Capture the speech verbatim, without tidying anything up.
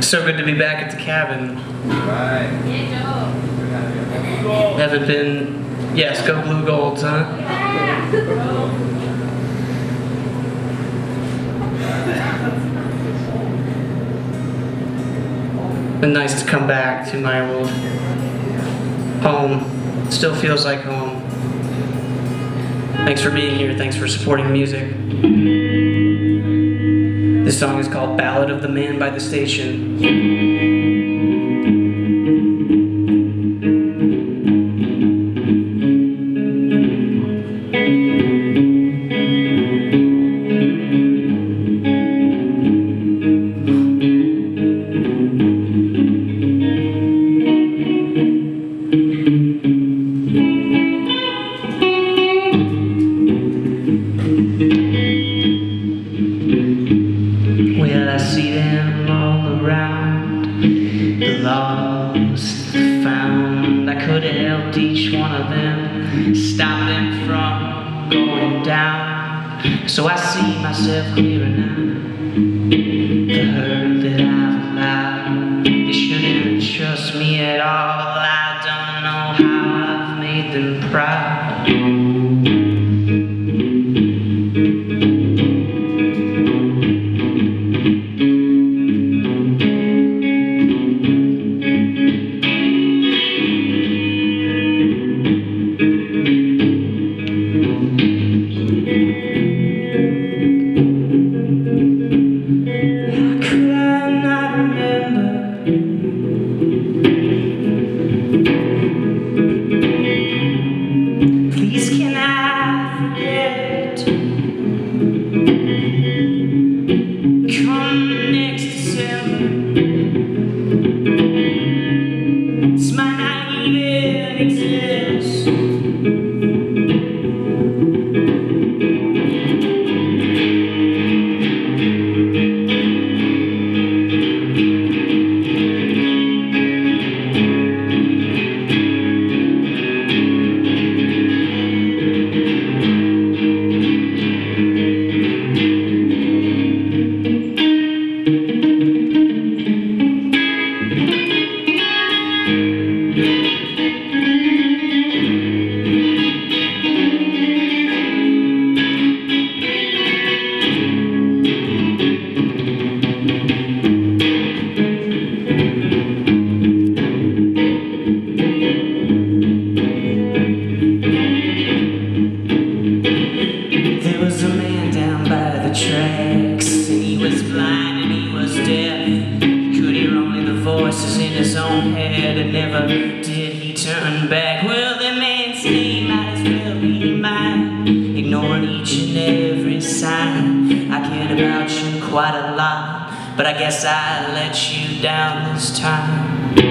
So good to be back at the cabin. Right. Haven't been, yes, go Blue Golds, huh? Been nice to come back to my old home. Still feels like home. Thanks for being here. Thanks for supporting music. This song is called Ballad of the Man by the Station. Well, I see them all around, the lost, the found. I could have helped each one of them, stop them from going down. So I see myself clearer now, the hurt that I've allowed. They shouldn't trust me at all. I don't know how I've made them proud. Please can I forget? Come next December, this might not even exist. There was a man down by the tracks, and he was blind and he was deaf. He could hear only the voices in his own head, and never did he turn back. Well, that man's name might as well be mine, ignoring each and every sign. I cared about you quite a lot, but I guess I let you down this time.